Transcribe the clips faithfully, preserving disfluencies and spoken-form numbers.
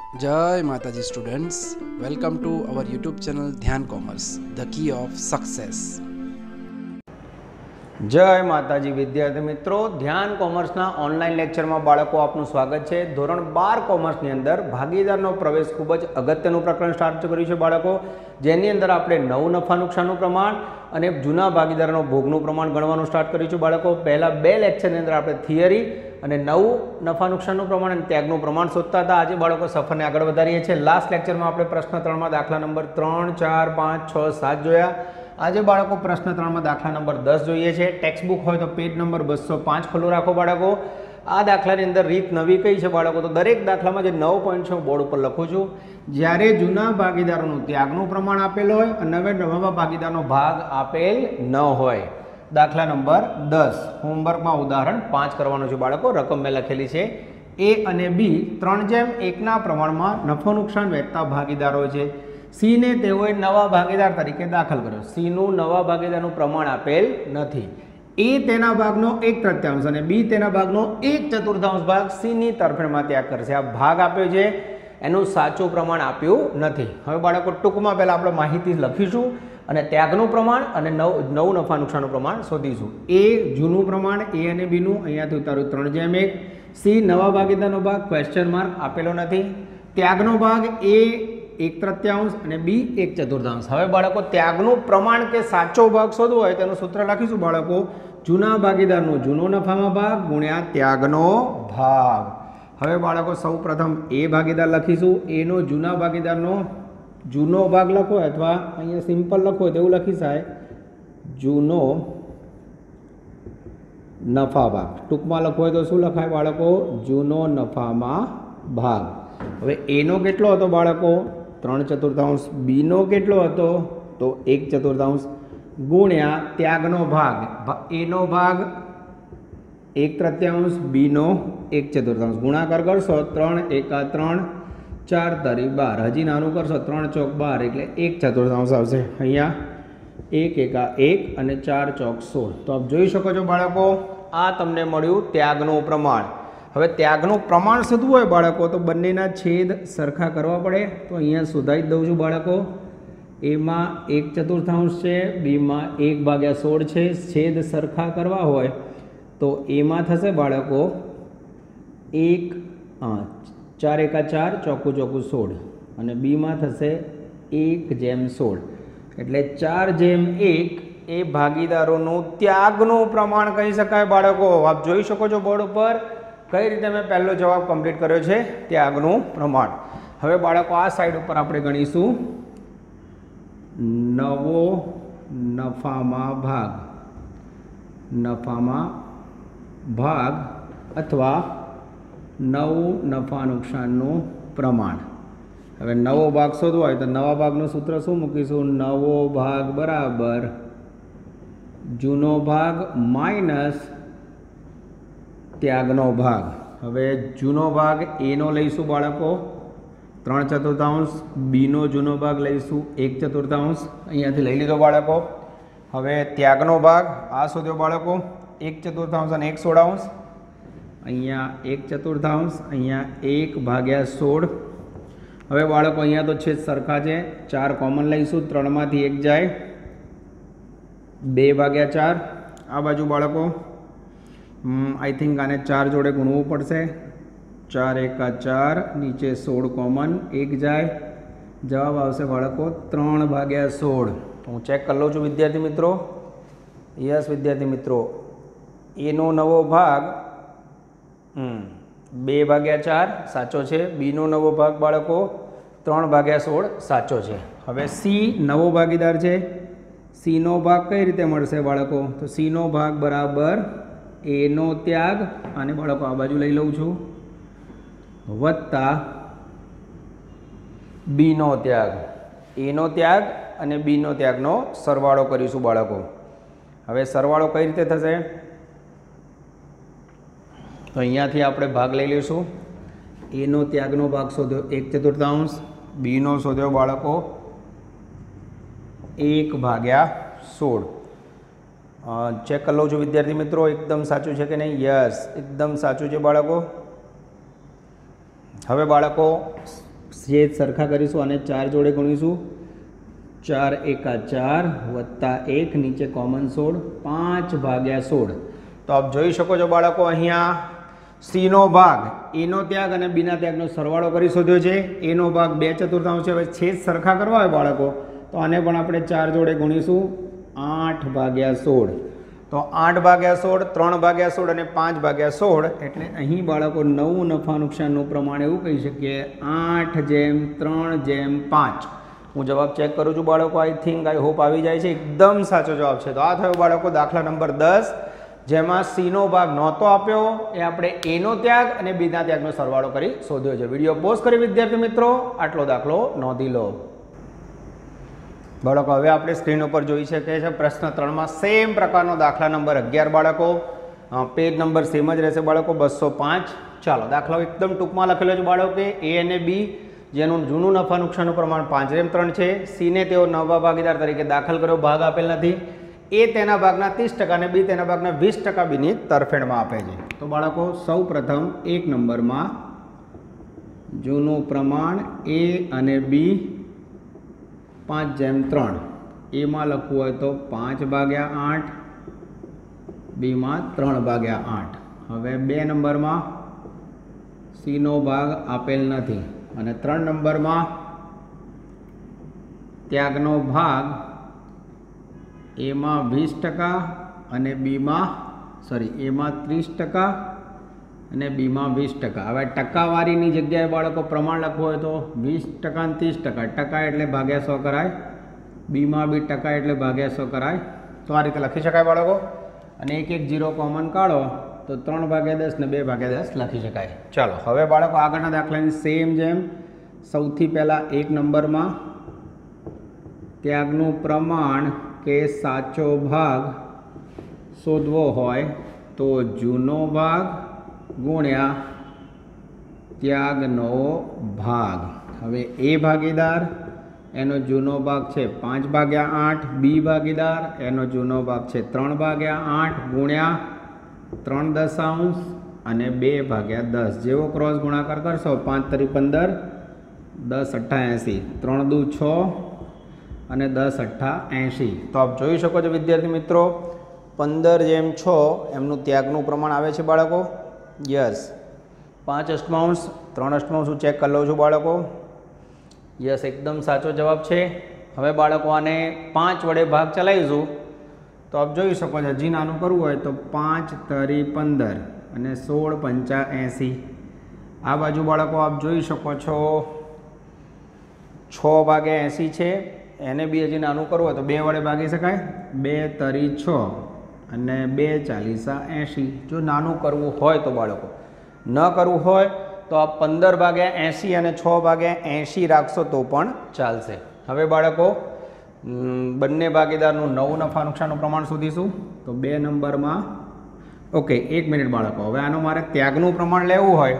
जय माताजी students, welcome to our YouTube channel Dhyan commerce, the key of success. जय माताजी विद्यार्थी मित्रों, ध्यान कॉमर्सना ऑनलाइन लेक्चरमां बाळको आपनुं स्वागत है। धोरण बार कॉमर्सनी अंदर भागीदारनो प्रवेश खूब ज अगत्यनुं प्रकरण स्टार्ट कर्युं छे बाळको, जेनी अंदर आपणे नव नफा नुकसाननुं प्रमाण अने जूना भागीदारोनो भोगनुं प्रमाण गणवानुं स्टार्ट कर्युं छे बाळको। पहला बे लेक्चरनी अंदर आपणे थियरी અને નવું નફા નુકસાનનું પ્રમાણ અને ત્યાગનું પ્રમાણ શોધતા હતા। આજે બાળકો સફરને આગળ વધારીએ છીએ। લાસ્ટ લેક્ચરમાં આપણે પ્રશ્ન ત્રણમાં દાખલા નંબર ત્રણ ચાર પાંચ છ સાત જોયા। આજે બાળકો પ્રશ્ન ત્રણમાં દાખલા નંબર દસ જોઈએ છે। ટેક્સ્ટ બુક હોય તો પેજ નંબર બસો પાંચ ખોલું રાખો બાળકો। આ દાખલાની અંદર રીત નવી કઈ છે બાળકો? તો દરેક દાખલામાં જે નવ પોઈન્ટ છે હું બોર્ડ ઉપર લખું છું। જ્યારે જૂના ભાગીદારોનું ત્યાગનું પ્રમાણ આપેલ હોય અને હવે નવા ભાગીદારનો ભાગ આપેલ ન હોય। दाखला नंबर दस होमवर्क में उदाहरण पांच करवानुं छे बाळको। रकम में लखेली है ए अने बी त्रण जेम एक ना प्रमाण में नफो नुकसान वहेंचता भागीदारो छे। सी ने तेओए नवा भागीदार तरीके दाखल कर्यो। सी नुं नवा भागीदारनुं प्रमाण आपेल नथी। ए तेना भागनो एक तृतीयांश अने बी तेना भागनो एक चतुर्थांश भाग सी नी तरफेणमां त्याग करशे। आ भाग आप्यो छे एनुं साचुं प्रमाण आप्युं नथी। हवे बाळको टूंकमां पहेला आपणे माहिती लखीशुं અને ત્યાગનું પ્રમાણ અને નવ નવ નફા નુકસાનનું પ્રમાણ શોધીશું। એ જૂનું પ્રમાણ એ અને બીનું અહીંયાથી ઉતાર્યું ત્રણ જેમ એક। સી નવા ભાગીદારનો ભાગ ક્વેશ્ચન માર્ક આપેલો નથી। ત્યાગનો ભાગ એ એક તૃતીયાંશ અને બી એક ચતુર્થાંશ। હવે બાળકો ત્યાગનું પ્રમાણ કે સાચો ભાગ શોધવો હોય તેનું સૂત્ર લખીશું બાળકો। જૂના ભાગીદારનો જૂનો નફામાં ભાગ ગુણ્યા ત્યાગનો ભાગ। હવે બાળકો સૌ પ્રથમ એ ભાગીદાર લખીશું। એનો જૂના ભાગીદારનો जूनो भाग लखो अथवा अहीं सिंपल लखो तो लखी जाए जूनो नफा भाग। टूंक में लखो तो शू लखाय बाळको? जूनो नफा में भाग। हवे एनो केटलो हतो बाळको? त्रण चतुर्थांश। बीनो केटलो हतो? तो एक चतुर्थांश गुण्या त्यागनो भाग। एनो भाग एक तृतीयांश, बीनो एक चतुर्थांश। गुणाकार करशो त्रण एका त्रण, चार तारीख बार। हजी नानू करशो त्रण चौक बार एटले एक चतुर्थांश आवशे। अहींया एक एका एक अने चार चौक सोळ। तो आप जोई शको छो बाळको, आ तमने मळ्युं त्यागनुं प्रमाण। हवे त्यागनुं प्रमाण शोधवुं होय बाळको तो बंनेना छेद सरखा करवा पड़े। तो अहींया शोधाई दઉં છું बाळको। ए मां एक चतुर्थांश छे, बी मां एक भाग्या सोळ छे। छेद सरखा करवा होय तो ए मां थशे बाळको एक चार एका चार, चौकू चौकू सोળ અને बी में थशे एक जेम सोળ। एटले चार जेम एक ए भागीदारोनुं त्यागनुं प्रमाण कही शकाय बाळको। आप जोई शको छो बोर्ड पर कई रीते मैं पहलो जवाब कम्प्लीट कर्यो छे त्यागनुं प्रमाण। हवे बाळको आ साइड पर आपणे गणीशुं नवो नफामां भाग। नफामां भाग अथवा नव नफा नुकसानનું प्रमाण। હવે નવો ભાગ શોધવો હોય તો નવા ભાગનું સૂત્ર શું મૂકીશું? નવો ભાગ બરાબર જૂનો ભાગ માઇનસ ત્યાગનો ભાગ। હવે જૂનો ભાગ એનો લઈશું બાળકો ત્રણ ચતુર્થાંશ, બીનો જૂનો ભાગ લઈશું એક ચતુર્થાંશ। અહીંયાથી લઈ લીધો બાળકો। હવે ત્યાગનો ભાગ આ શોધ્યો બાળકો એક ચતુર્થાંશ અને એક સોળાંશ। अहींया एक चतुर्थांश, अहींया एक भाग्या सोળ। हवे बाळको अहींया तो छेद सरखा छे, चार कॉमन लईशुं। त्रण मांथी एक जाए, बे भाग्या चार। आ बाजू बाळको आई थिंक आने चार जोड़े गुणवू पड़शे। चार एका चार, नीचे सोળ कॉमन, एक जाए। जवाब आवशे बाळको त्रण भाग्या सोળ। तो हूँ चेक कर लऊं छुं विद्यार्थी मित्रों। यस विद्यार्थी मित्रों, एनो नवो भाग बे भाग्या चार साचो छे। बीनो नवो भाग बाळको त्रण भाग्या सोળ साचो छे। हवे सी नवो भागीदार छे। सी नो भाग कई रीते मळशे बाळको? तो सी नो भाग बराबर ए नो त्याग अने बाळको आ बाजू लई लऊं छुं वत्ता बी नो त्याग। ए नो त्याग अने बी नो त्यागनो सरवाळो करीशुं बाळको। हवे सरवाळो कई रीते थशे? तो अहींयाथी आपणे भाग लई लईशुं। एनो त्यागनो भाग शोध्यो एक चतुर्थांश, बीनो शोध्यो बाळको एक भाग्या सोળ। चेक कर लऊं छुं विद्यार्थी मित्रों, एकदम साचुं छे कि नहीं? यस एकदम साचुं छे बाळको। हवे बाळको છેદ સરખા કરીશું અને ચાર જોડે ગુણીશું. ચાર એકા ચાર વત્તા એક, નીચે કોમન સોળ, પાંચ ભાગ્યા સોળ. તો આપ જોઈ શકો છો બાળકો, અહીંયા સીનો ભાગ એનો ત્યાગ અને બીના ત્યાગનો સરવાળો કરી શોધ્યો છે. એનો ભાગ બે ચતુર્થાંશ છે. હવે છેદ સરખા કરવા હોય બાળકો તો આને પણ આપણે ચાર જોડે ગુણીશું. આઠ ભાગ્યા સોળ. તો આઠ ભાગ્યા સોળ, ત્રણ ભાગ્યા સોળ અને પાંચ ભાગ્યા સોળ. એટલે અહીં બાળકો નવું નફા નુકસાનનું પ્રમાણ એવું કહી શકીએ, આઠ જેમ ત્રણ જેમ પાંચ. હું જવાબ ચેક કરું છું બાળકો. આઈ થિંક આઈ હોપ આવી જાય છે. એકદમ સાચો જવાબ છે. તો આ થયો બાળકો દાખલા નંબર દસ, જેમાં સીનો ભાગ નહોતો આપ્યો, એ આપણે એનો ત્યાગ અને બીના ત્યાગનો સરવાળો કરી શોધ્યો છે. વિડીયો પોઝ કરી વિદ્યાર્થી મિત્રો આટલો દાખલો નોંધી લો. બાળકો હવે આપણે સ્ક્રીન ઉપર જોઈ શકીએ છીએ પ્રશ્ન ત્રણમાં સેમ પ્રકારનો દાખલા નંબર અગિયાર બાળકો. પેજ નંબર સેમ જ રહેશે બાળકો, બસો પાંચ. ચાલો દાખલો એકદમ ટૂંકમાં લખેલો છે બાળકો કે એ અને બી જેનું જૂનું નફા નુકસાનનું પ્રમાણ પાંચ જેમ ત્રણ છે. સીને તેઓ નવા ભાગીદાર તરીકે દાખલ કર્યો, ભાગ આપેલ નથી. એ તેના ભાગના ત્રીસ ટકા અને બી તેના ભાગના વીસ ટકા બીની તરફેણમાં આપે છે. તો બાળકો સૌ પ્રથમ એક નંબરમાં જૂનું પ્રમાણ એ અને બી પાંચ જેમ ત્રણ, એમાં લખવું હોય તો પાંચ ભાગ્યા આઠ, બીમાં ત્રણ ભાગ્યા આઠ. હવે બે નંબરમાં સીનો ભાગ આપેલ નથી અને ત્રણ નંબરમાં ત્યાગનો ભાગ એમાં વીસ ટકા અને બીમાં સોરી એમાં ત્રીસ ટકા અને બીમાં વીસ ટકા. હવે ટકાવારીની જગ્યાએ બાળકો પ્રમાણ લખવું હોય તો વીસ ટકા અને ત્રીસ ટકા. ટકા એટલે ભાગ્યા સો કરાય, બીમાં બી ટકા એટલે ભાગ્યા સો કરાય. તો આ રીતે લખી શકાય બાળકો. અને એક એક જીરો કોમન કાઢો તો ત્રણ ભાગ્યા દસ ને બે ભાગ્યા દસ લખી શકાય. ચાલો હવે બાળકો આગળના દાખલાની સેમ જેમ સૌથી પહેલાં એક નંબરમાં ત્યાગનું પ્રમાણ કે સાચો ભાગ શોધવો હોય તો જૂનો ભાગ ગુણ્યા ત્યાગનો ભાગ. હવે એ ભાગીદાર એનો જૂનો ભાગ છે પાંચ ભાગ્યા આઠ, બી ભાગીદાર એનો જૂનો ભાગ છે ત્રણ ભાગ્યા આઠ ગુણ્યા ત્રણ દશાંશ અને બે ભાગ્યા દસ. જેવો ક્રોસ ગુણાકાર કરશો પાંચ તરી પંદર, દસ અઠ્ઠા એંસી, ત્રણ દુ છ અને દસ અઠ્ઠા એંશી. તો આપ જોઈ શકો છો વિદ્યાર્થી મિત્રો, પંદર જેમ છ એમનું ત્યાગનું પ્રમાણ આવે છે બાળકો. યસ, પાંચ અષ્ટમાંશ, ત્રણ અષ્ટમાંશ હું ચેક કરી લઉં છું બાળકો. યસ, એકદમ સાચો જવાબ છે. હવે બાળકો આને પાંચ વડે ભાગ ચલાવીશું તો આપ જોઈ શકો છો, હજી નાનું કરવું હોય તો પાંચ તરી પંદર અને સોળ પંચા એંસી. આ બાજુ બાળકો આપ જોઈ શકો છો છ ભાગ્યા એંસી છે, એને બી હજી નાનું કરવું હોય તો બે વડે ભાગી શકાય. બે તરી છ અને બે ચાલીસા એંશી. જો નાનું કરવું હોય તો બાળકો, ન કરવું હોય તો આ પંદર ભાગ્યા એંશી અને છ ભાગ્યા એંશી રાખશો તો પણ ચાલશે. હવે બાળકો બંને ભાગીદારનું નવું નફા નુકસાનનું પ્રમાણ શોધીશું. તો બે નંબરમાં ઓકે એક મિનિટ બાળકો, હવે આનું મારે ત્યાગનું પ્રમાણ લેવું હોય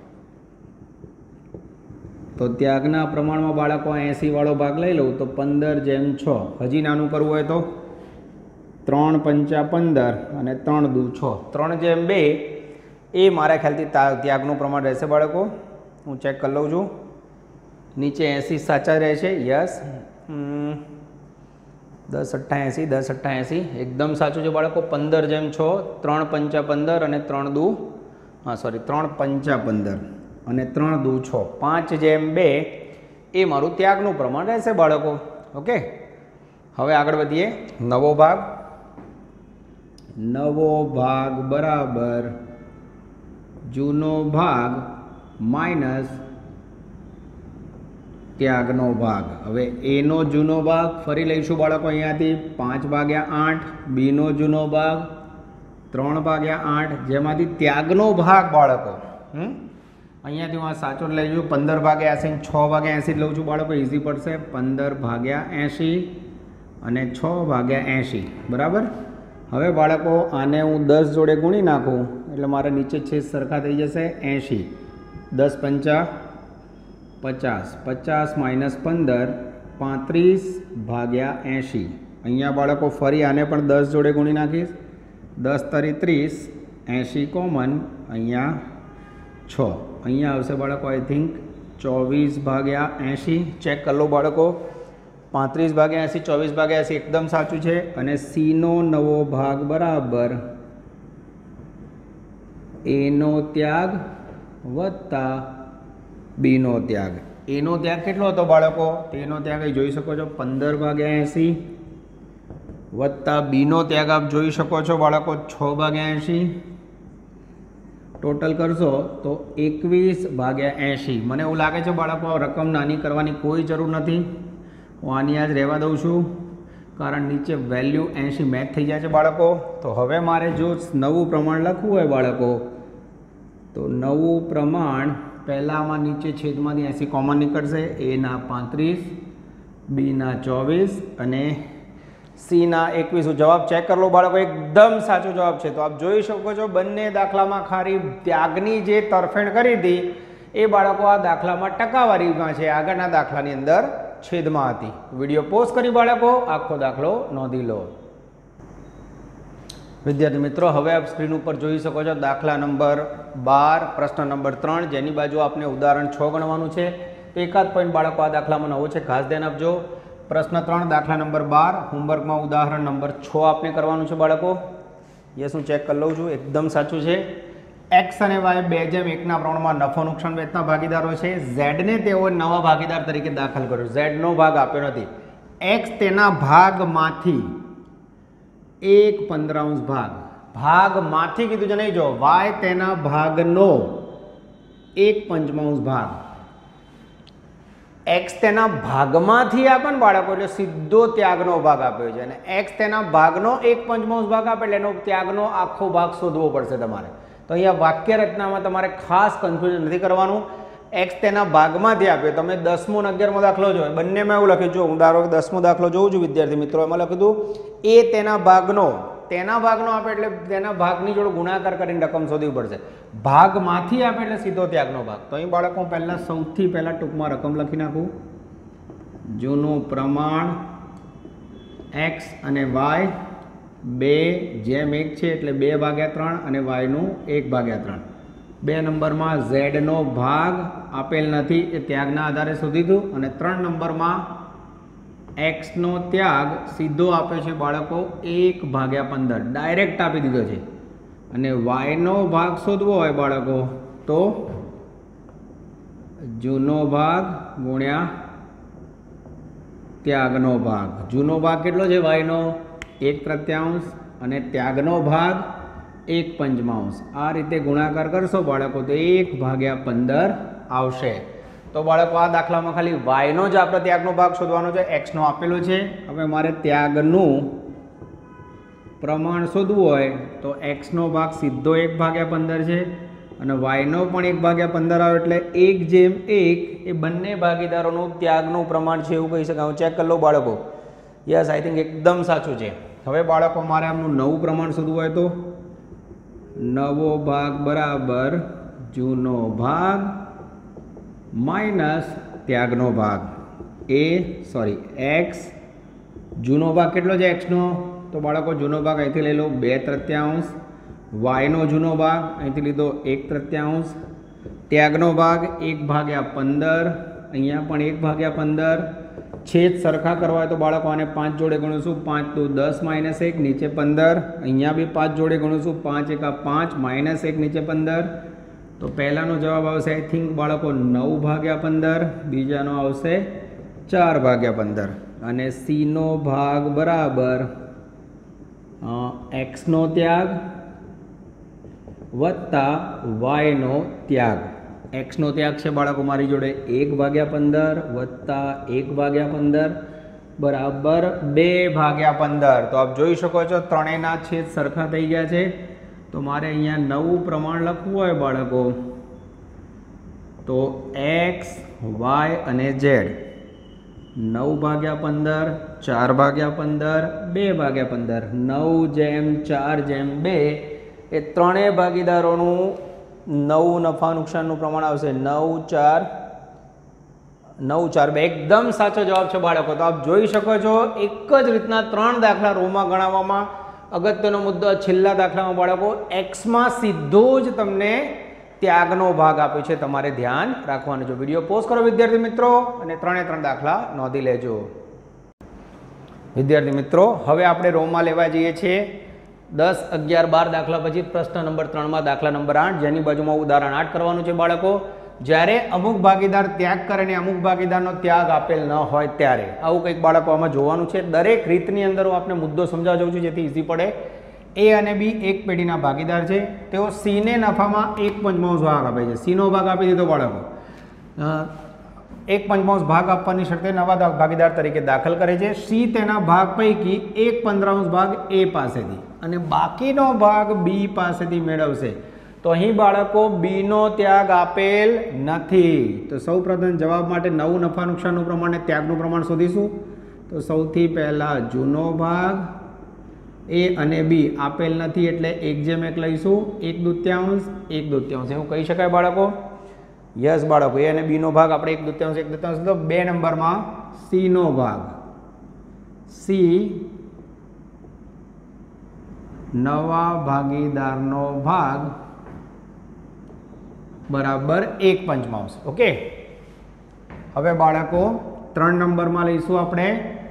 તો ત્યાગના પ્રમાણમાં બાળકો એંસી વાળો ભાગ લઈ લઉં તો પંદર જેમ છ. હજી નાનું કરવું હોય તો ત્રણ પંચા પંદર અને ત્રણ દુ છ, ત્રણ જેમ બે એ મારા ખ્યાલથી ત્યાગનું પ્રમાણ રહેશે બાળકો. હું ચેક કરી લઉં છું. નીચે એંસી સાચા રહે છે. યસ, દસ અઠ્ઠા એંસી, દસ અઠ્ઠા એંસી એકદમ સાચું છે બાળકો. પંદર જેમ છ, ત્રણ પંચા પંદર અને ત્રણ દુ હા સોરી ત્રણ પંચા પંદર અને ત્રણ દુ છ, પાંચ જેમ બે એ મારું ત્યાગનું પ્રમાણ રહેશે બાળકો. ઓકે, હવે આગળ વધીએ. નવો ભાગ, નવો ભાગ બરાબર જૂનો ભાગ માઇનસ ત્યાગનો ભાગ. હવે એનો જૂનો ભાગ ફરી લઈશું બાળકો અહીંયાથી પાંચ ભાગ્યા આઠ, બીનો જૂનો ભાગ ત્રણ ભાગ્યા આઠ, જેમાંથી ત્યાગનો ભાગ બાળકો હમ અહીંયાથી હું આ સાચો લઈ જઉં પંદર ભાગ્યા એંસી, છ ભાગ્યા એંસી લઉં છું બાળકો, ઇઝી પડશે. પંદર ભાગ્યા એંશી અને છ ભાગ્યા એંશી બરાબર. હવે બાળકો આને હું દસ જોડે ગુણી નાખું એટલે મારે નીચે છેદ સરખા થઈ જશે. એંશી, દસ પંચા પચાસ, પચાસ માઇનસ પંદર, પાંત્રીસ ભાગ્યા એંશી. અહીંયા બાળકો ફરી આને પણ દસ જોડે ગુણી નાખીશ. દસ તરી ત્રીસ, એંશી કોમન, અહીંયા છ. અહીંયા આવશે બાળકો આઈ થિંક ચોવીસ ભાગ્યા એંશી ચેક કરી લો બાળકો. પાંત્રીસ ભાગ્યા એંસી ચોવીસ ભાગ્યા એંસી એકદમ સાચું છે. અને સીનો નવો ભાગ બરાબર એનો ત્યાગ વત્તા બીનો ત્યાગ. એનો ત્યાગ કેટલો હતો બાળકો? તેનો ત્યાગ અહીં જોઈ શકો છો પંદર ભાગ્યા એંસી વત્તા બીનો ત્યાગ આપ જોઈ શકો છો બાળકો છ ભાગ્યા એંશી. ટોટલ કરશો તો એકવીસ ભાગ્યા એંશી. મને એવું લાગે છે બાળકો રકમ નાની કરવાની કોઈ જરૂર નથી. હું આની આજ રહેવા દઉં છું કારણ નીચે વેલ્યુ એંશી મેચ થઈ જાય છે બાળકો. તો હવે મારે જો નવું પ્રમાણ લખવું હોય બાળકો તો નવું પ્રમાણ પહેલાંમાં નીચે છેદમાંથી એંસી કોમન નીકળશે. એના પાંત્રીસ, બીના ચોવીસ અને સીના એકવીસ. જવાબ ચેક કરી લો બાળકો એકદમ સાચો જવાબ છે. તો આપ જોઈ શકો છો બંને દાખલામાં ખાલી ત્યાગની જે તરફેણ કરી હતી એ બાળકો આ દાખલામાં ટકાવારીમાં છે, આગળના દાખલાની અંદર છેદમાં હતી. વિડીયો પોઝ કરી બાળકો આખો દાખલો નોંધી લો. વિદ્યાર્થી મિત્રો હવે આપ સ્ક્રીન ઉપર જોઈ શકો છો દાખલા નંબર બાર પ્રશ્ન નંબર ત્રણ જેની બાજુ આપને ઉદાહરણ છ ગણવાનું છે. તો એકાદ પોઈન્ટ બાળકો આ દાખલામાં નવો છે, ખાસ ધ્યાન આપજો. પ્રશ્ન ત્રણ દાખલા નંબર બાર હોમવર્કમાં ઉદાહરણ નંબર છ આપને કરવાનું છે બાળકો. યસ હું ચેક કરી લઉં છું એકદમ સાચું છે. એક્સ અને વાય બે જેમ એકના પ્રમાણમાં નફો નુકસાન વેચતા ભાગીદારો છે. ઝેડને તેઓ નવા ભાગીદાર તરીકે દાખલ કર્યો. ઝેડનો ભાગ આપ્યો નથી. એક્સ તેના ભાગમાંથી એક પંદરાંશ ભાગ ભાગમાંથી કીધું છે નહીં જો વાય તેના ભાગનો એક પંચમાંશ ભાગ. એક્સ તેના ભાગમાંથી આપે ને બાળકો એટલે સીધો ત્યાગનો ભાગ આપ્યો છે. અને એક્સ તેના ભાગનો એક પંચમાંશ ભાગ આપે એટલે એનો ત્યાગનો આખો ભાગ શોધવો પડશે તમારે. તો અહીંયા વાક્ય રચનામાં તમારે ખાસ કન્ફ્યુઝન નથી કરવાનું. એક્સ તેના ભાગમાંથી આપ્યો. તમે દસમો અને અગિયારમો દાખલો જોયો બંનેમાં એવું લખ્યું. જો હું ધારો કે દસમો દાખલો જોઉં છું વિદ્યાર્થી મિત્રો, એમાં લખ્યું હતું એ તેના ભાગનો તેના ભાગનો આપે એટલે તેના ભાગની જોડે ગુણાકાર કરીને રકમ શોધવી પડશે. ભાગમાંથી આપે એટલે સીધો ત્યાગનો ભાગ. તો અહીં બાળકો પહેલાં સૌથી પહેલાં ટૂંકમાં રકમ લખી નાખું. જૂનું પ્રમાણ એક્સ અને વાય બે જેમ એક છે એટલે બે ભાગ્યા ત્રણ અને વાયનું એક ભાગ્યા ત્રણ. બે નંબરમાં ઝેડનો ભાગ આપેલ નથી એ ત્યાગના આધારે શોધીશું. અને ત્રણ નંબરમાં એક્સનો ત્યાગ સીધો આપ્યો છે બાળકો એક ભાગ્યા પંદર ડાયરેક્ટ આપી દીધો છે. અને વાયનો ભાગ શોધવો હોય બાળકો તો જૂનો ભાગ ગુણ્યા ત્યાગનો ભાગ. જૂનો ભાગ કેટલો છે વાયનો? એક તૃતીયાંશ અને ત્યાગનો ભાગ એક પંચમાંશ. આ રીતે ગુણાકાર કરશો બાળકો તો એક ભાગ્યા પંદર આવશે. તો બાળકો આ દાખલામાં ખાલી વાયનો જ આપણે ત્યાગનો ભાગ શોધવાનો છે. એક્સનો આપેલો છે. હવે મારે ત્યાગનું પ્રમાણ શોધવું હોય તો એક્સનો ભાગ સીધો એક ભાગ્યા પંદર છે અને વાયનો પણ એક ભાગ્યા પંદર આવે એટલે એક જેમ એક એ બંને ભાગીદારોનું ત્યાગનું પ્રમાણ છે એવું કહી શકાય. હું ચેક કરી લઉં બાળકો. યસ આઈ થિંક એકદમ સાચું છે. હવે બાળકો મારે આમનું નવું પ્રમાણ શોધવું હોય તો નવો ભાગ બરાબર જૂનો ભાગ માઇનસ ત્યાગનો ભાગ. એ સોરી એક્સ જૂનો ભાગ કેટલો છે એક્સનો? તો બાળકો જૂનો ભાગ અહીંથી લઈ લો બે તૃતીયાંશ. વાયનો જૂનો ભાગ અહીંથી લીધો એક તૃતીયાંશ. ત્યાગનો ભાગ એક ભાગ્યા પંદર. અહીંયા પણ એક ભાગ્યા પંદર. છેદ સરખા કરવા હોય તો બાળકો આને પાંચ જોડે ગણીશું. પાંચ તો દસ માઇનસ એક નીચે પંદર. અહીંયા બી પાંચ જોડે ગણીશું. પાંચ એકા પાંચ માઇનસ એક નીચે પંદર. તો પહેલાંનો જવાબ આવશે આઈ થિંક બાળકો નવ ભાગ્યા પંદર. બીજાનો આવશે ચાર ભાગ્યા પંદર. અને સીનો ભાગ બરાબર એક્સનો ત્યાગ વત્તા વાયનો ત્યાગ. એક્સનો ત્યાગ છે બાળકો મારી જોડે એક ભાગ્યા પંદર વત્તા એક ભાગ્યા પંદર બરાબર બે ભાગ્યા પંદર. તો આપ જોઈ શકો છો ત્રણેયના છેદ સરખા થઈ ગયા છે. તો મારે અહીંયા નવું પ્રમાણ લખવું હોય બાળકો તો એક્સ વાય અને ઝેડ નવ ભાગ્યા પંદર ચાર ભાગ્યા પંદર બે ભાગ્યા પંદર. નવ જેમ ચાર જેમ બે એ ત્રણેય ભાગીદારોનું નવ નફા નુકસાનનું પ્રમાણ આવશે. નવ ચાર નવ ચાર બે એકદમ સાચો જવાબ છે બાળકો. તો આપ જોઈ શકો છો એક જ રીતના ત્રણ દાખલા રોમાં ગણાવવામાં. અગત્યનો મુદ્દો છેલ્લા દાખલામાં બાળકો એક્સમાં સીધો જ તમને ત્યાગનો ભાગ આપ્યો છે, તમારે ધ્યાન રાખવાનું છે. વિડીયો પોઝ કરો વિદ્યાર્થી મિત્રો અને ત્રણે ત્રણ દાખલા નોંધી લેજો. વિદ્યાર્થી મિત્રો, હવે આપણે રોમાં લેવા જઈએ છીએ દસ અગિયાર બાર દાખલા પછી પ્રશ્ન નંબર ત્રણમાં દાખલા નંબર આઠ, જેની બાજુમાં ઉદાહરણ આઠ કરવાનું છે બાળકો. જ્યારે અમુક ભાગીદાર ત્યાગ કરે અને અમુક ભાગીદારનો ત્યાગ આપેલ ન હોય ત્યારે આવું કંઈક બાળકો આમાં જોવાનું છે. દરેક રીતની અંદર હું આપને મુદ્દો સમજાવવા જાઉં છું જેથી ઇઝી પડે. એ અને બી એક પેઢીના ભાગીદાર છે. તેઓ સીને નફામાં એક પંચમાંશ ભાગ આપે છે. સીનો ભાગ આપી દીધો બાળકો. એક પંચમાંશ ભાગ આપવાની શરતે નવા ભાગીદાર તરીકે દાખલ કરે છે. સી તેના ભાગ પૈકી એક પંદરાંશ ભાગ એ પાસેથી અને બાકીનો ભાગ બી પાસેથી મેળવશે. તો અહીં બાળકો બીનો ત્યાગ આપેલ નથી. તો સૌ પ્રથમ જવાબ માટે નવું નફા નુકસાનનું પ્રમાણ અને ત્યાગનું પ્રમાણ શોધીશું. તો સૌથી પહેલાં જૂનો ભાગ એ અને બી આપેલ નથી એટલે એક જેમ એક લઈશું. એક દૂત્યાંશ એક દૂત્યાંશ એવું કહી શકાય બાળકો. યસ બાળકો, એ અને બીનો ભાગ આપણે એક દૂત્યાંશ એક દૂત્યાંશ તો બે નંબરમાં સીનો ભાગ, સી નવા ભાગીદારનો ભાગ બરાબર એક પંચમાંશ. ઓકે, હવે બાળકો ત્રણ નંબરમાં લઈશું આપણે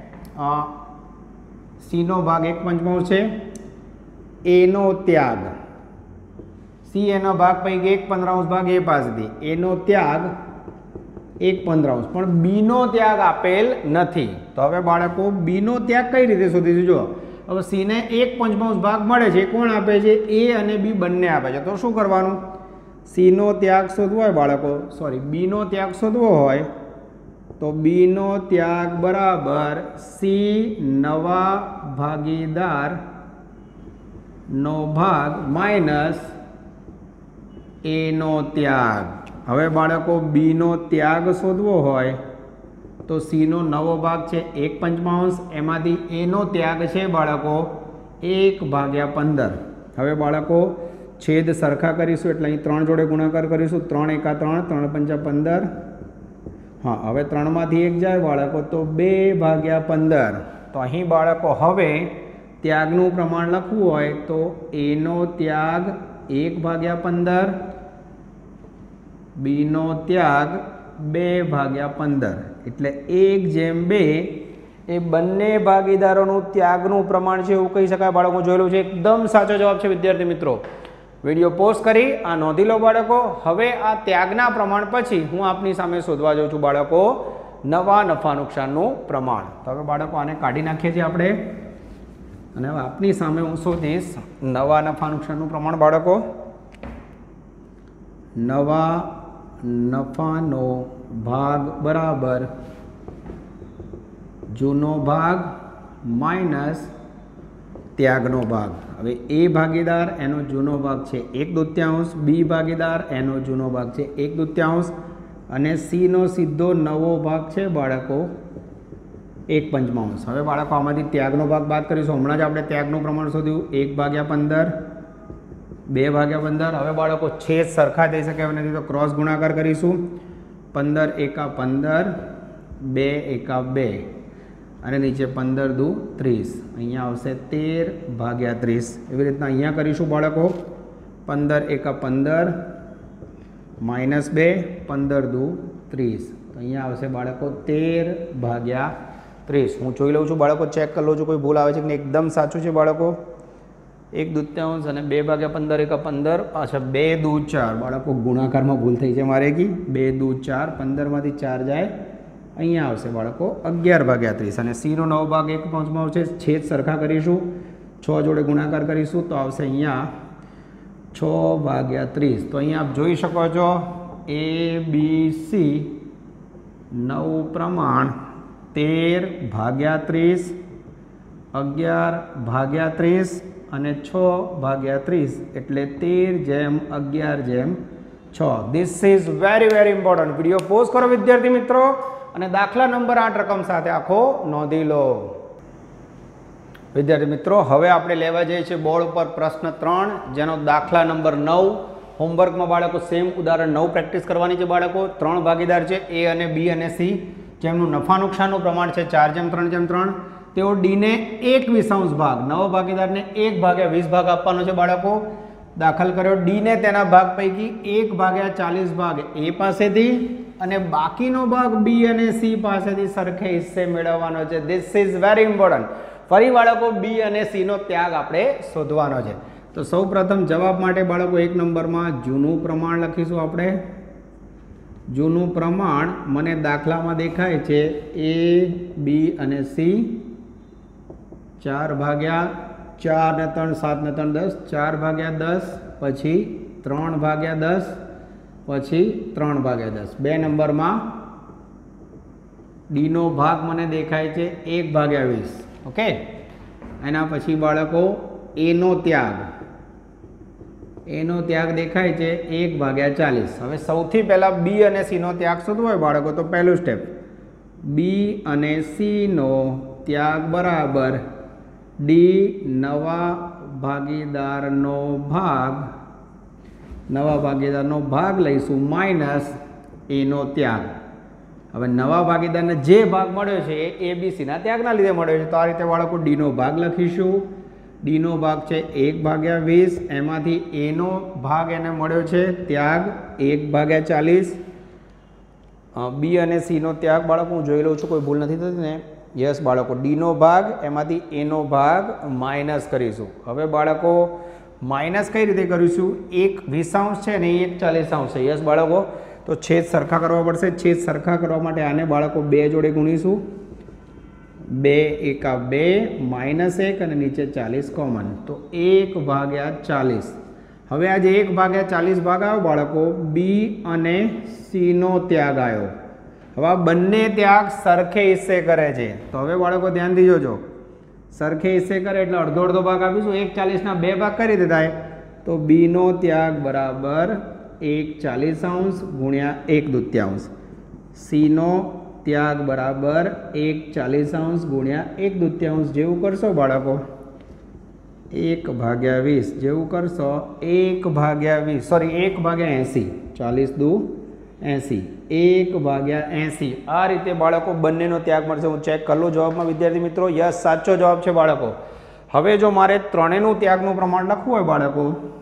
સીનો ભાગ એક પંચમાંશ છે. એનો ત્યાગ, સી એનો ભાગ પૈકી એક પંદરાંશ ભાગ એ પાસેથી, એનો ત્યાગ એક પંદરાંશ, પણ બીનો ત્યાગ આપેલ નથી. તો હવે બાળકો બીનો ત્યાગ કઈ રીતે શોધીશું? જો હવે સીને એક પંચમાંશ ભાગ મળે છે, કોણ આપે છે? એ અને બી બંને આપે છે. તો શું કરવાનું? સીનો ત્યાગ શોધવો હોય બાળકો, સોરી બીનો ત્યાગ શોધવો હોય તો બીનો ત્યાગ બરાબર સી નવા ભાગીદાર નો ભાગ માઇનસ એનો ત્યાગ. હવે બાળકો બીનો ત્યાગ શોધવો હોય તો સીનો નવો ભાગ છે એક પંચમાંશ, એમાંથી એનો ત્યાગ છે બાળકો એક ભાગ્યા પંદર. હવે બાળકો છેદ સરખા કરીશું એટલે અહીં ત્રણ જોડે ગુણાકાર કરીશું. ત્રણ એકા ત્રણ, ત્રણ પંચા પંદર. હા, હવે ત્રણમાંથી એક જાય બાળકો તો બે ભાગ્યા પંદર. તો અહીં બાળકો હવે ત્યાગનું પ્રમાણ લખવું હોય તો એનો ત્યાગ એક ભાગ્યા પંદર, બીનો ત્યાગ બે ભાગ્યા પંદર એટલે એક જેમ બે એ બંને ભાગીદારોનું ત્યાગનું પ્રમાણ છે એવું કહી શકાય બાળકો. જોયેલું છે, એકદમ સાચો જવાબ છે વિદ્યાર્થી મિત્રો. વિડીયો પોઝ કરી આ નોંધી લો બાળકો. હવે આ ત્યાગના પ્રમાણ પછી હું આપની સામે શોધવા જાઉં છું બાળકો નવા નફા નુકસાનનું પ્રમાણ. તો હવે બાળકો આને કાઢી નાખીએ છીએ આપણે અને હવે આપની સામે હું શોધીશ નવા નફા નુકસાનનું પ્રમાણ બાળકો. નવા નફાનો ભાગ બરાબર જૂનો ભાગ માઇનસ ત્યાગનો ભાગ. હવે એ ભાગીદાર એનો જૂનો ભાગ છે એક દૂત્યાંશ, બી ભાગીદાર એનો જૂનો ભાગ છે એક દૂત્યાંશ અને સીનો સીધો નવો ભાગ છે બાળકો એક પંચમાંશ. હવે બાળકો આમાંથી ત્યાગનો ભાગ બાદ કરીશું. હમણાં જ આપણે ત્યાગનું પ્રમાણ શોધ્યું એક ભાગ્યા પંદર, બે ભાગ્યા પંદર. હવે બાળકો છેદ સરખા થઈ શકે નથી તો ક્રોસ ગુણાકાર કરીશું. પંદર એકા પંદર, બે એકા બે અને નીચે પંદર દુ ત્રીસ. અહીંયા આવશે તેર ભાગ્યા ત્રીસ. એવી રીતના અહીંયા કરીશું બાળકો. પંદર એકા પંદર માઇનસ બે, પંદર દુ ત્રીસ. તો અહીંયા આવશે બાળકો તેર ભાગ્યા ત્રીસ. હું જોઈ લઉં છું બાળકો, ચેક કરી લઉં છું કોઈ ભૂલ આવે છે કે નહીં. એકદમ સાચું છે બાળકો. એક દૂત્યાંશ અને બે ભાગ્યા પંદર એકા પંદર. અચ્છા, બે દુ ચાર બાળકો, ગુણાકારમાં ભૂલ થઈ છે મારે કી. બે દુ ચાર, પંદરમાંથી ચાર જાય અહીંયા આવશે બાળકો અગિયાર ભાગ્યા ત્રીસ અને સીનો નવો ભાગ એક પાંચમાં આવશે. છેદ સરખા કરીશું, છ જોડે ગુણાકાર કરીશું તો આવશે અહીંયા છ ભાગ્યા ત્રીસ. તો અહીંયા આપ જોઈ શકો છો એ બી સી નવું પ્રમાણ તેર ભાગ્યા ત્રીસ, અગિયાર ભાગ્યા ત્રીસ અને છ ભાગ્યા ત્રીસ એટલે તેર જેમ અગિયાર જેમ છ. This is very very important. Video pause કરો વિદ્યાર્થી મિત્રો અને દાખલા નંબર આઠ રકમ સાથે આખો નોંધી લો. વિદ્યાર્થી મિત્રો, હવે આપણે લેવા જઈએ છીએ બોર્ડ ઉપર પ્રશ્ન ત્રણ, જેનો દાખલા નંબર નવ. હોમવર્કમાં બાળકો સેમ ઉદાહરણ નવ પ્રેક્ટિસ કરવાની છે બાળકો. ત્રણ ભાગીદાર છે એ અને બી અને સી, જેમનું નફા નુકસાનનું પ્રમાણ છે ચાર જેમ ત્રણ જેમ ત્રણ. તેઓ ડીને એક વીસાંશ ભાગ, નવો ભાગીદારને એક ભાગ્યા વીસ ભાગ આપવાનો છે બાળકો. દાખલ કર્યો. ડીને તેના ભાગ પૈકી એક ભાગ્યા ચાલીસ ભાગ એ પાસેથી અને બાકીનો ભાગ બી અને સી પાસેથી સરખે હિસ્સે મેળવવાનો છે. This is very important. ફરી બાળકો બી અને સી નો ત્યાગ આપણે શોધવાનો છે. તો સૌ પ્રથમ જવાબ માટે બાળકો એક નંબરમાં જૂનું પ્રમાણ લખીશું આપણે. જૂનું પ્રમાણ મને દાખલામાં દેખાય છે એ બી અને સી. ચાર ભાગ્યા ચાર ને ત્રણ સાત ને ત્રણ દસ. ચાર ભાગ્યા દસ પછી ત્રણ ભાગ્યા દસ પછી ત્રણ ભાગ્યા દસ. બે નંબરમાં ડીનો ભાગ મને દેખાય છે એક ભાગ્યા વીસ. ઓકે. એના પછી બાળકો એનો ત્યાગ એનો ત્યાગ દેખાય છે એક ભાગ્યા ચાલીસ. હવે સૌથી પહેલાં બી અને સીનો ત્યાગ શોધવો હોય બાળકો તો પહેલું સ્ટેપ બી અને સીનો ત્યાગ બરાબર ડી નવા ભાગીદારનો ભાગ નવા ભાગીદારનો ભાગ લઈશું માઇનસ એનો ત્યાગ. હવે નવા ભાગીદારને જે ભાગ મળ્યો છે એ એ બી સીના ત્યાગના લીધે મળ્યો છે. તો આ રીતે બાળકો ડીનો ભાગ લખીશું. ડીનો ભાગ છે એક ભાગ્યા વીસ. એમાંથી એનો ભાગ એને મળ્યો છે ત્યાગ એક ભાગ્યા ચાલીસ. બી અને સીનો ત્યાગ બાળકો હું જોઈ લઉં છું, કોઈ ભૂલ નથી થતી ને? યસ બાળકો. ડીનો ભાગ એમાંથી એનો ભાગ માઇનસ કરીશું. હવે બાળકો માઇનસ કઈ રીતે કરીશું? એક વીસાંશ છે ને એક ચાલીસાંશ છે. યસ બાળકો. તો છેદ સરખા કરવા પડશે. છેદ સરખા કરવા માટે આને બાળકો બે જોડે ગુણીશું. બે એકા બે માઇનસ એક અને નીચે ચાલીસ કોમન. તો એક ભાગ્યા ચાલીસ. હવે આજે એક ભાગ્યા ચાલીસ ભાગ આવ્યો બાળકો બી અને સીનો ત્યાગ આવ્યો. હવે આ બંને ત્યાગ સરખે હિસ્સે કરે છે. તો હવે બાળકો ધ્યાનથી જોજો. સરખે હિસ્સે કરે એટલે અડધો અડધો ભાગ આપીશું. એક ચાલીસના બે ભાગ કઈ રીતે થાય? તો બીનો ત્યાગ બરાબર એક ચાલીસાંશ ગુણ્યા એક દૂત્યાંશ. સીનો ત્યાગ બરાબર એક ચાલીસાંશ ગુણ્યા એક દૂત્યાંશ. જેવું કરશો બાળકો એક ભાગ્યા વીસ. જેવું કરશો એક ભાગ્યા વીસ સોરી એક ભાગ્યા એંસી. ચાલીસ દુ એંસી. એક ભાગ્યા એંસી. આ રીતે બાળકો બંનેનો ત્યાગ મળશે. હું ચેક કરી લઉં જવાબમાં વિદ્યાર્થી મિત્રો. યસ સાચો જવાબ છે બાળકો. હવે જો મારે ત્રણેયનું ત્યાગનું પ્રમાણ લખવું હોય બાળકો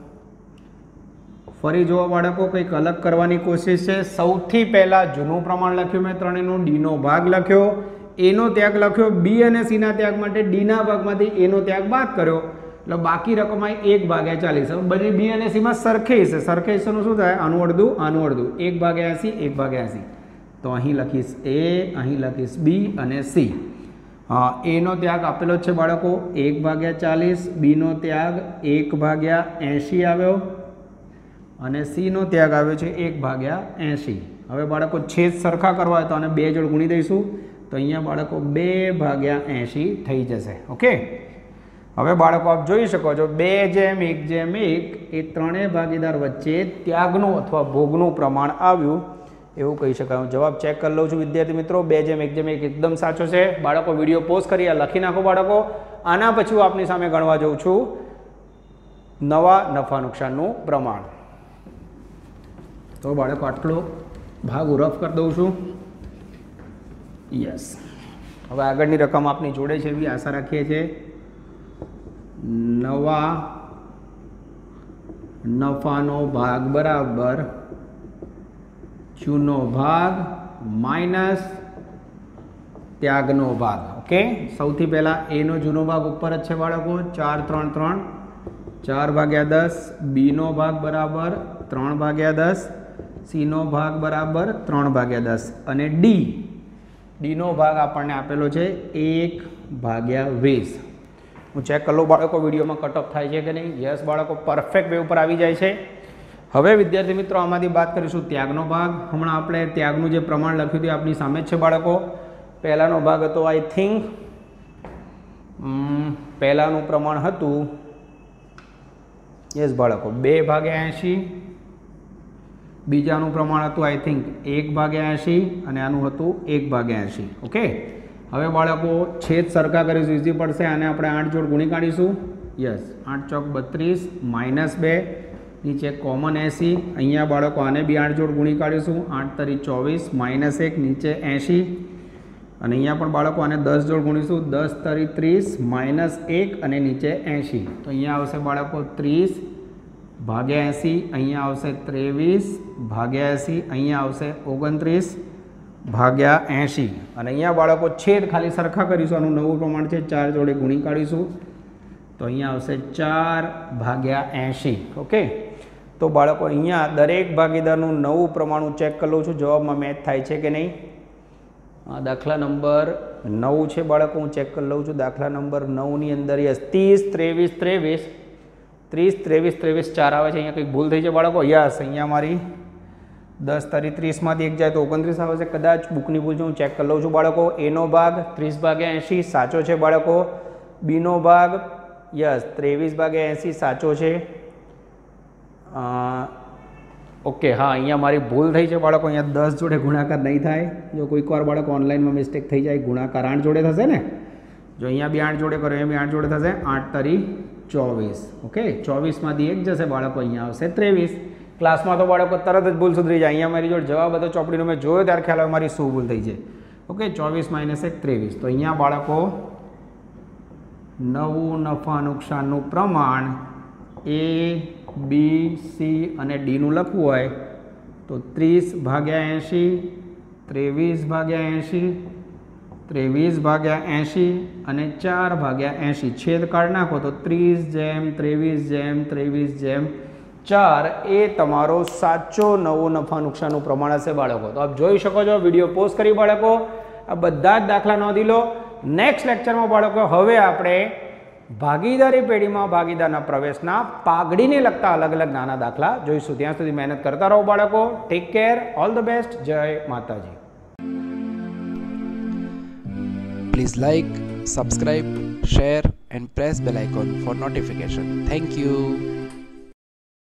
ફરી જોવા બાળકો કંઈક અલગ કરવાની કોશિશ છે. સૌથી પહેલાં જૂનું પ્રમાણ લખ્યું મેં ત્રણેયનું. ડીનો ભાગ લખ્યો, એનો ત્યાગ લખ્યો. બી અને સીના ત્યાગ માટે ડીના ભાગમાંથી એનો ત્યાગ બાદ કર્યો એટલે બાકી રકમ આવી એક ભાગ્યા ચાલીસ. હવે બંને બી અને સીમાં સરખે હિસ્સે. સરખે હિસ્સેનું શું થાય? આનું અડધું આનું અડધું. એક ભાગ્યા એંસી એક ભાગ્યા એંસી. તો અહીં લખીશ એ, અહીં લખીશ બી અને સી. હા એનો ત્યાગ આપેલો છે બાળકો એક ભાગ્યા ચાલીસ. બીનો ત્યાગ એક ભાગ્યા એંશી આવ્યો અને સીનો ત્યાગ આવ્યો છે એક ભાગ્યા એંશી. હવે બાળકો છેદ સરખા કરવા હોય તો આને બે જોડ ગુણી દઈશું. તો અહીંયા બાળકો બે ભાગ્યા એંશી થઈ જશે. ઓકે. હવે બાળકો આપ જોઈ શકો છો બે જેમ એક જેમ એક એ ત્રણેય ભાગીદાર વચ્ચે ત્યાગનું અથવા ભોગનું પ્રમાણ આવ્યું એવું કહી શકાય. હું જવાબ ચેક કરી લઉં છું વિદ્યાર્થી મિત્રો. બે જેમ એક જેમ એક એકદમ સાચો છે બાળકો. વિડીયો પોઝ કરી આ લખી નાખો બાળકો. આના પછી હું આપની સામે ગણવા જાઉં છું નવા નફા નુકસાનનું પ્રમાણ. તો બાળકો આટલો ભાગ હું રફ કરી દઉં છું. યસ. હવે આગળની રકમ આપની જોડે છે એવી આશા રાખીએ છીએ. નવા નફાનો ભાગ બરાબર જૂનો ભાગ માઇનસ ત્યાગનો ભાગ. ઓકે. સૌથી પહેલાં એનો જૂનો ભાગ ઉપર જ છે બાળકો. ચાર ત્રણ ત્રણ. ચાર ભાગ્યા દસ. બીનો ભાગ બરાબર ત્રણ ભાગ્યા દસ. સીનો ભાગ બરાબર ત્રણ ભાગ્યા દસ. અને ડી ડીનો ભાગ આપણને આપેલો છે એક ભાગ્યા વીસ. હું ચેક કરી લઉં બાળકો વિડીયોમાં કટઅપ થાય છે કે નહીં. યસ બાળકો પરફેક્ટ વે ઉપર આવી જાય છે. હવે વિદ્યાર્થી મિત્રો આમાંથી વાત કરીશું ત્યાગનો ભાગ. હમણાં આપણે ત્યાગનું જે પ્રમાણ લખ્યું હતું આપણી સામે જ છે બાળકો. પહેલાંનો ભાગ હતો આઈ થિંક પહેલાંનું પ્રમાણ હતું યસ બાળકો બે ભાગ્યા એંશી. બીજાનું પ્રમાણ હતું આઈ થિંક એક ભાગ્યા એંશી અને આનું હતું એક ભાગ્યા એંશી. ઓકે. હવે બાળકો છેદ સરખા કરીશું ઇઝી પડશે. આને આપણે આઠ જોડ ગુણી કાઢીશું. યસ આઠ ચોક બત્રીસ માઇનસ બે નીચે કોમન એંસી. અહીંયા બાળકો આને બી આઠ જોડ ગુણી કાઢીશું. આઠ તરી ચોવીસ માઇનસ એક નીચે એંશી. અને અહીંયા પણ બાળકો આને દસ જોડ ગુણીશું. દસ તરી ત્રીસ માઇનસ એક અને નીચે એંશી. તો અહીંયા આવશે બાળકો ત્રીસ ભાગ્યા એંસી, અહીંયા આવશે ત્રેવીસ ભાગ્યા એંસી, અહીંયા આવશે ઓગણત્રીસ ભાગ્યા એંસી. અને અહીંયા બાળકો છેદ ખાલી સરખા કરીશું, આનું નવું પ્રમાણ છે, ચાર જોડે ગુણી કાઢીશું તો અહીંયા આવશે ચાર ભાગ્યા એંસી. ઓકે, તો બાળકો અહીંયા દરેક ભાગીદારનું નવું પ્રમાણ હું ચેક કરી લઉં છું, જવાબમાં મેચ થાય છે કે નહીં. દાખલા નંબર નવ છે બાળકો, હું ચેક કરી લઉં છું. દાખલા નંબર નવની અંદર યસ ત્રીસ ત્રેવીસ ત્રેવીસ ત્રીસ ત્રેવીસ ત્રેવીસ ચાર આવે છે. અહીંયા કંઈક ભૂલ થઈ છે બાળકો. યસ, અહીંયા મારી દસ તારી ત્રીસમાંથી એક જાય તો ઓગણત્રીસ આવે છે. કદાચ બુકની ભૂલ છે, હું ચેક કરી લઉં છું બાળકો. એનો ભાગ ત્રીસ ભાગ્યા એંસી સાચો છે બાળકો. બીનો ભાગ યસ ત્રેવીસ ભાગ્યા એંસી સાચો છે. ઓકે, હા, અહીંયા મારી ભૂલ થઈ છે બાળકો. અહીંયા દસ જોડે ગુણાકાર નહીં થાય. જો કોઈક વાર બાળકો ઓનલાઈનમાં મિસ્ટેક થઈ જાય, ગુણાકાર આઠ જોડે થશે ને. જો અહીંયા બી આઠ જોડે કરો, અહીંયા બી આઠ જોડે થશે. આઠ તારી ચોવીસ. ઓકે, ચોવીસમાંથી એક જશે બાળકો, અહીંયા આવશે ત્રેવીસ. ક્લાસમાં તો બાળકો તરત જ ભૂલ સુધરી જાય. અહીંયા મારી જોડે જવાબ હતો ચોપડીનો, મેં જોયો ત્યારે ખ્યાલ આવે મારી શું ભૂલ થઈ છે. ઓકે, ચોવીસ માઇનસ એક ત્રેવીસ. તો અહીંયા બાળકો નવું નફા નુકસાનનું પ્રમાણ એ બી સી અને ડીનું લખવું હોય તો ત્રીસ ભાગ્યા એંશી, ત્રેવીસ ભાગ્યા એંશી, ત્રેવીસ ભાગ્યા એંશી અને ચાર ભાગ્યા એંશી. છેદ કાઢ નાખો તો ત્રીસ જેમ ત્રેવીસ જેમ ત્રેવીસ જેમ ચાર એ તમારો સાચો નવો નફા નુકસાનનું પ્રમાણ હશે બાળકો. તો આપ જોઈ શકો છો, વિડીયો પોઝ કરી બાળકો આ બધા જ દાખલા નોંધી લો. નેક્સ્ટ લેક્ચરમાં બાળકો હવે આપણે ભાગીદારી પેઢીમાં ભાગીદારના પ્રવેશના પાઘડીને લગતા અલગ અલગ નાના દાખલા જોઈશું. ત્યાં સુધી મહેનત કરતા રહો બાળકો. Take care, all the best, જય માતાજી. Please like, subscribe, share and press bell icon for notification. Thank you.